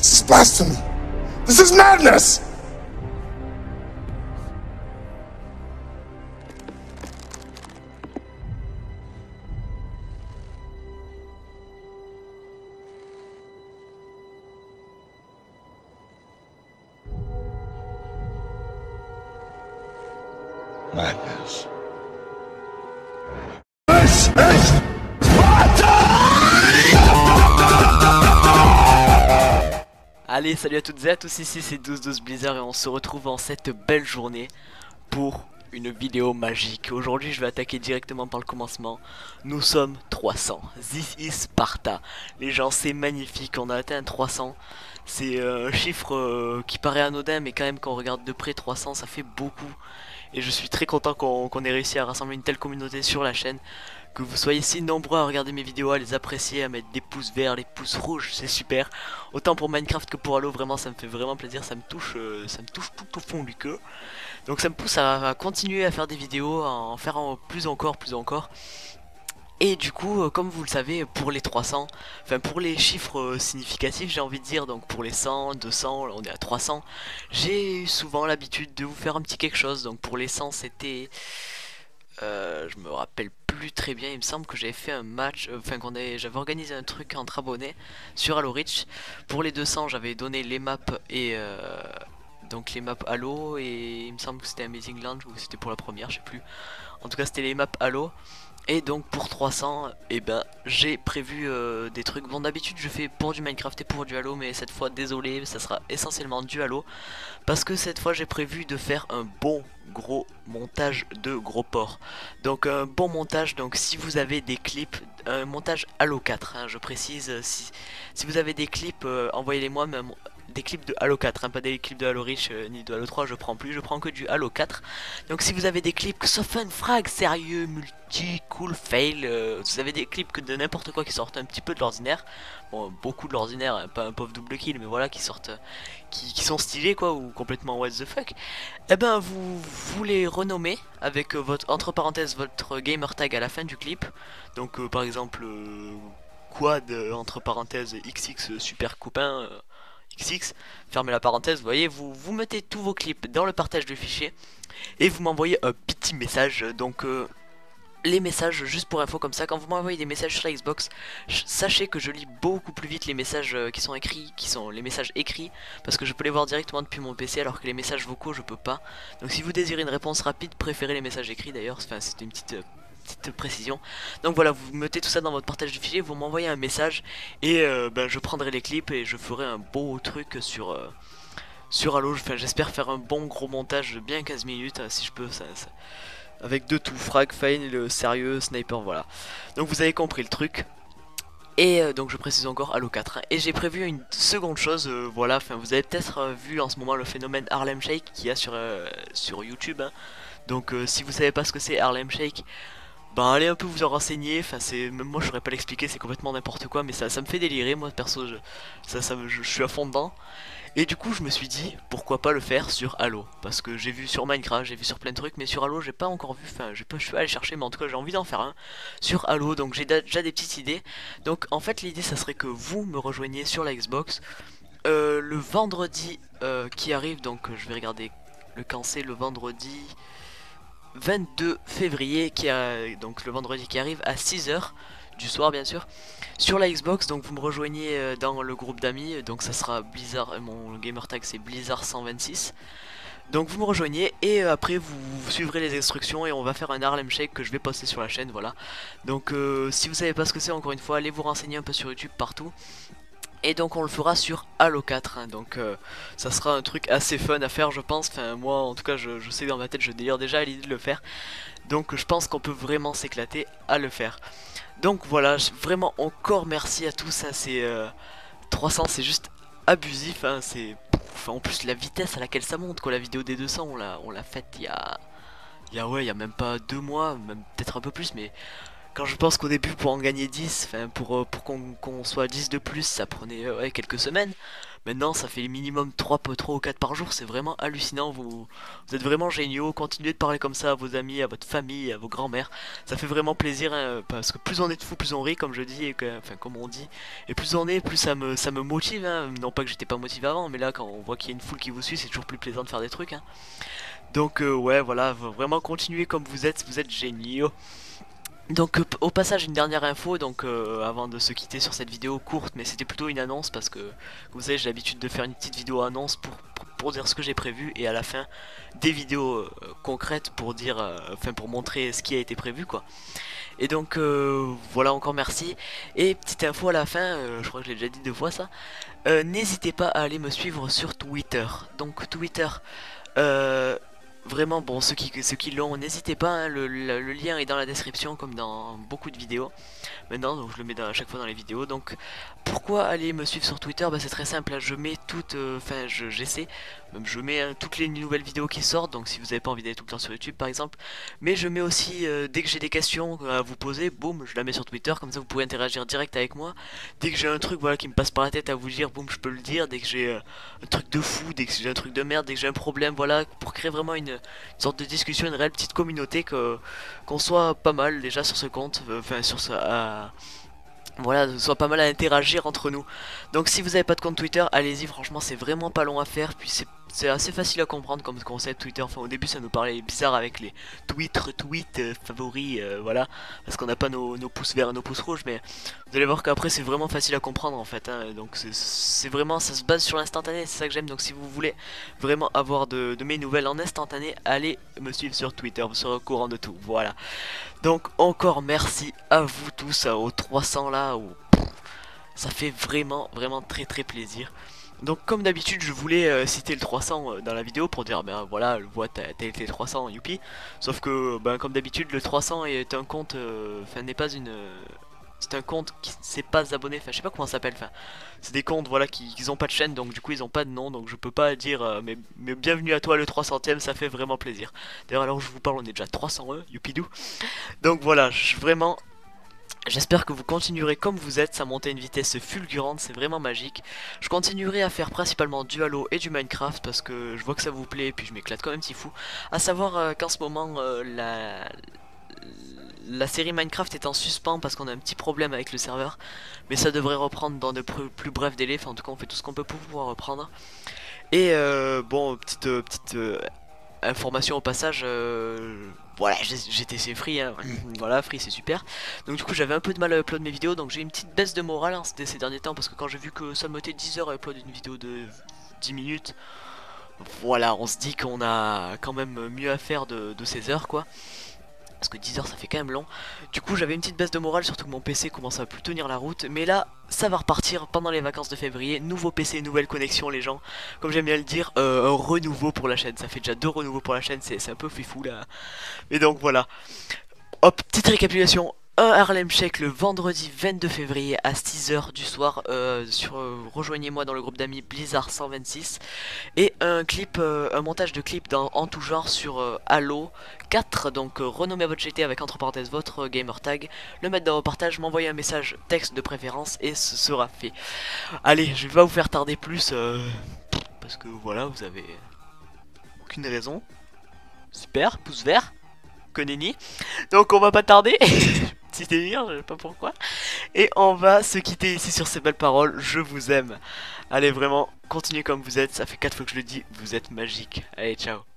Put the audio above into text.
This is blasphemy. This is madness. Madness. This is Allez, salut à toutes et à tous, ici c'est 1212 Blizzard et on se retrouve en cette belle journée pour une vidéo magique. Aujourd'hui je vais attaquer directement par le commencement. Nous sommes 300, This is Sparta. Les gens, c'est magnifique, on a atteint 300. C'est un chiffre qui paraît anodin, mais quand même quand on regarde de près 300 ça fait beaucoup. Et je suis très content qu'on ait réussi à rassembler une telle communauté sur la chaîne. Que vous soyez si nombreux à regarder mes vidéos, à les apprécier, à mettre des pouces verts, les pouces rouges, c'est super. Autant pour Minecraft que pour Halo, vraiment ça me fait vraiment plaisir, ça me touche tout au fond du cœur. Donc ça me pousse à continuer à faire des vidéos, à en faire plus encore. Et du coup, comme vous le savez, pour les 300, enfin pour les chiffres significatifs j'ai envie de dire, donc pour les 100, 200, là on est à 300, j'ai souvent l'habitude de vous faire un petit quelque chose. Donc pour les 100 c'était... je me rappelle plus très bien, il me semble que j'avais fait un match, j'avais organisé un truc entre abonnés sur Halo Reach. Pour les 200 j'avais donné les maps et... donc les maps Halo, et il me semble que c'était Amazing Land ou c'était pour la première, je sais plus. En tout cas c'était les maps Halo. Et donc pour 300, et ben j'ai prévu des trucs. Bon, d'habitude je fais pour du Minecraft et pour du Halo, mais cette fois désolé, ça sera essentiellement du Halo. Parce que cette fois j'ai prévu de faire un bon gros montage de gros ports. Donc un bon montage, donc si vous avez des clips, un montage Halo 4 hein, je précise, si vous avez des clips, envoyez-les moi, même des clips de Halo 4, hein, pas des clips de Halo Reach ni de Halo 3, je prends plus, je prends que du Halo 4. Donc si vous avez des clips que ce fun frag, sérieux, multi, cool, fail, vous avez des clips que de n'importe quoi qui sortent un petit peu de l'ordinaire, bon beaucoup de l'ordinaire, hein, pas un pauvre double kill, mais voilà, qui sortent, qui sont stylés quoi, ou complètement what the fuck, et ben vous les renommez avec votre, entre parenthèses, votre gamer tag à la fin du clip. Donc par exemple quad entre parenthèses XX super copain XX, fermez la parenthèse, vous voyez, vous mettez tous vos clips dans le partage du fichier et vous m'envoyez un petit message. Donc les messages, juste pour info comme ça, quand vous m'envoyez des messages sur la Xbox, sachez que je lis beaucoup plus vite les messages qui sont écrits, les messages écrits, parce que je peux les voir directement depuis mon PC, alors que les messages vocaux je peux pas. Donc si vous désirez une réponse rapide, préférez les messages écrits d'ailleurs, enfin c'était une petite précision. Donc voilà, vous mettez tout ça dans votre partage du fichier, vous m'envoyez un message et ben, je prendrai les clips et je ferai un beau truc sur Halo. Enfin, j'espère faire un bon gros montage de bien 15 minutes si je peux, avec de tout, frag, fail, le sérieux, sniper, voilà. Donc vous avez compris le truc. Et donc je précise encore Halo 4 hein. Et j'ai prévu une seconde chose, voilà, enfin vous avez peut-être vu en ce moment le phénomène Harlem Shake qu'il y a sur YouTube hein. Donc si vous savez pas ce que c'est Harlem Shake, ben allez un peu vous en renseigner, enfin c'est, même moi je saurais pas l'expliquer, c'est complètement n'importe quoi, mais ça me fait délirer, moi perso, je suis à fond dedans. Et du coup je me suis dit, pourquoi pas le faire sur Halo, parce que j'ai vu sur Minecraft, j'ai vu sur plein de trucs, mais sur Halo j'ai pas encore vu, enfin je suis pas allé chercher, mais en tout cas j'ai envie d'en faire un sur Halo, donc j'ai déjà des petites idées. Donc en fait l'idée ça serait que vous me rejoigniez sur la Xbox le vendredi qui arrive, donc je vais regarder le quand c'est, le vendredi 22 février, donc le vendredi qui arrive à 6 h du soir bien sûr, sur la Xbox. Donc vous me rejoignez dans le groupe d'amis, donc ça sera Blizzard, mon gamer tag c'est Blizzard 126. Donc vous me rejoignez et après vous suivrez les instructions et on va faire un Harlem Shake que je vais poster sur la chaîne, voilà. Donc si vous savez pas ce que c'est, encore une fois allez vous renseigner un peu sur YouTube, partout. Et donc on le fera sur Halo 4 hein. Donc ça sera un truc assez fun à faire je pense, enfin moi en tout cas je sais que dans ma tête je délire déjà à l'idée de le faire. Donc je pense qu'on peut vraiment s'éclater à le faire. Donc voilà, vraiment encore merci à tous hein. C'est 300 c'est juste abusif hein. C'est en plus la vitesse à laquelle ça monte quoi. La vidéo des 200 on l'a faite il y a même pas 2 mois, même peut-être un peu plus, mais Quand je pense qu'au début pour en gagner 10, enfin pour qu'on soit 10 de plus, ça prenait ouais, quelques semaines. Maintenant ça fait minimum 3 ou 4 par jour, c'est vraiment hallucinant, vous êtes vraiment géniaux, continuez de parler comme ça à vos amis, à votre famille, à vos grands-mères, ça fait vraiment plaisir hein, parce que plus on est de fous, plus on rit comme je dis, et enfin comme on dit, et plus on est, plus ça me motive, hein. Non pas que j'étais pas motivé avant, mais là quand on voit qu'il y a une foule qui vous suit, c'est toujours plus plaisant de faire des trucs. Hein. Donc ouais voilà, vraiment continuez comme vous êtes géniaux. Donc au passage une dernière info donc avant de se quitter sur cette vidéo courte, mais c'était plutôt une annonce parce que comme vous savez j'ai l'habitude de faire une petite vidéo annonce pour dire ce que j'ai prévu et à la fin des vidéos concrètes pour dire enfin pour montrer ce qui a été prévu quoi. Et donc voilà encore merci. Et petite info à la fin, je crois que je l'ai déjà dit 2 fois ça, n'hésitez pas à aller me suivre sur Twitter. Donc Twitter vraiment, bon, ceux qui l'ont, n'hésitez pas, hein, le lien est dans la description comme dans beaucoup de vidéos. Maintenant, donc je le mets à chaque fois dans les vidéos. Donc, pourquoi aller me suivre sur Twitter? Bah, c'est très simple, là, je mets toutes, enfin, j'essaie, même je mets hein, toutes les nouvelles vidéos qui sortent. Donc, si vous n'avez pas envie d'aller tout le temps sur YouTube, par exemple. Mais je mets aussi, dès que j'ai des questions à vous poser, boum, je la mets sur Twitter, comme ça vous pouvez interagir direct avec moi. Dès que j'ai un truc, voilà, qui me passe par la tête à vous dire, boum, je peux le dire. Dès que j'ai un truc de fou, dès que j'ai un truc de merde, dès que j'ai un problème, voilà, pour créer vraiment une sorte de discussion, une réelle petite communauté, qu'on soit pas mal déjà sur ce compte, enfin sur ce, voilà, soit pas mal à interagir entre nous. Donc si vous n'avez pas de compte Twitter, allez-y, franchement c'est vraiment pas long à faire, puis c'est assez facile à comprendre comme concept Twitter. Enfin au début ça nous parlait bizarre avec les tweets, retweets, favoris, voilà, parce qu'on n'a pas nos pouces verts et nos pouces rouges, mais vous allez voir qu'après c'est vraiment facile à comprendre en fait, hein. Donc c'est vraiment, ça se base sur l'instantané, c'est ça que j'aime. Donc si vous voulez vraiment avoir de mes nouvelles en instantané, allez me suivre sur Twitter, vous serez au courant de tout, voilà. Donc encore merci à vous tous, aux 300 là, ça fait vraiment très plaisir. Donc comme d'habitude je voulais citer le 300 dans la vidéo pour dire ben voilà, vois t'as été 300 youpi. Sauf que ben comme d'habitude le 300 est un compte, enfin n'est pas une... c'est un compte qui s'est pas abonné, enfin je sais pas comment ça s'appelle, enfin c'est des comptes voilà qui ont pas de chaîne, donc du coup ils ont pas de nom, donc je peux pas dire mais bienvenue à toi le 300ème, ça fait vraiment plaisir. D'ailleurs alors je vous parle on est déjà 301, youpidou. Donc voilà, vraiment j'espère que vous continuerez comme vous êtes, ça monte à une vitesse fulgurante, c'est vraiment magique. Je continuerai à faire principalement du Halo et du Minecraft parce que je vois que ça vous plaît et puis je m'éclate quand même si fou. À savoir qu'en ce moment la série Minecraft est en suspens parce qu'on a un petit problème avec le serveur, mais ça devrait reprendre dans de plus brefs délais. Enfin en tout cas on fait tout ce qu'on peut pour pouvoir reprendre. Et bon petite information au passage, voilà, GTC Free, hein. Voilà, Free c'est super. Donc du coup j'avais un peu de mal à upload mes vidéos, donc j'ai une petite baisse de morale hein, ces derniers temps, parce que quand j'ai vu que ça me mettait 10 heures à upload une vidéo de 10 minutes, voilà, on se dit qu'on a quand même mieux à faire de ces heures quoi. Parce que 10 heures ça fait quand même long. Du coup j'avais une petite baisse de morale, surtout que mon PC commence à plus tenir la route. Mais là ça va repartir pendant les vacances de février. Nouveau PC, nouvelle connexion les gens. Comme j'aime bien le dire, un renouveau pour la chaîne. Ça fait déjà 2 renouveaux pour la chaîne, c'est un peu fifou là. Et donc voilà. Hop, petite récapitulation. Un Harlem Shake le vendredi 22 février à 6 h du soir. Rejoignez-moi dans le groupe d'amis Blizzard 126. Et un clip, un montage de clip en tout genre sur Halo 4. Donc renommez votre GT avec entre parenthèses votre gamer tag. Le mettre dans vos partages, m'envoyer un message texte de préférence et ce sera fait. Allez, je vais pas vous faire tarder plus. Parce que voilà, vous avez aucune raison. Super, pouce vert. Que nenni. Donc on va pas tarder. Petit délire, je sais pas pourquoi. Et on va se quitter ici sur ces belles paroles. Je vous aime. Allez vraiment, continuez comme vous êtes. Ça fait 4 fois que je le dis. Vous êtes magique. Allez, ciao.